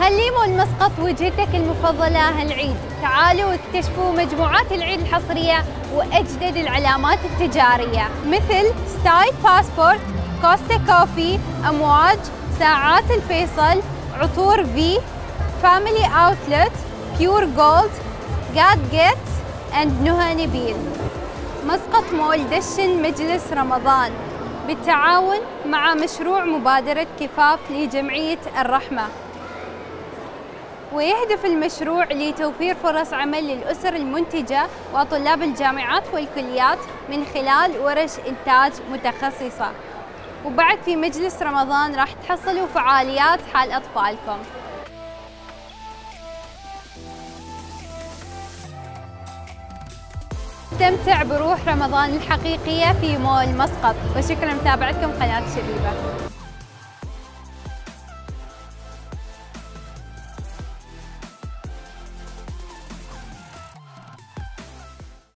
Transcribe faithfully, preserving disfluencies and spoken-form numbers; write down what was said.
خلي مول مسقط وجهتك المفضلة هالعيد. تعالوا واكتشفوا مجموعات العيد الحصرية وأجدد العلامات التجارية مثل ستايل باسبورت، كوستا كوفي، أمواج، ساعات الفيصل، عطور في، فاميلي أوتلت، بيور جولد، جاد جيتس أند نهى نبيل. مسقط مول دشن مجلس رمضان بالتعاون مع مشروع مبادرة كفاف لجمعية الرحمة، ويهدف المشروع لتوفير فرص عمل للأسر المنتجة وطلاب الجامعات والكليات من خلال ورش إنتاج متخصصة. وبعد في مجلس رمضان راح تحصلوا فعاليات حال أطفالكم. استمتع بروح رمضان الحقيقية في مول مسقط، وشكرا لمتابعتكم قناة شبيبة.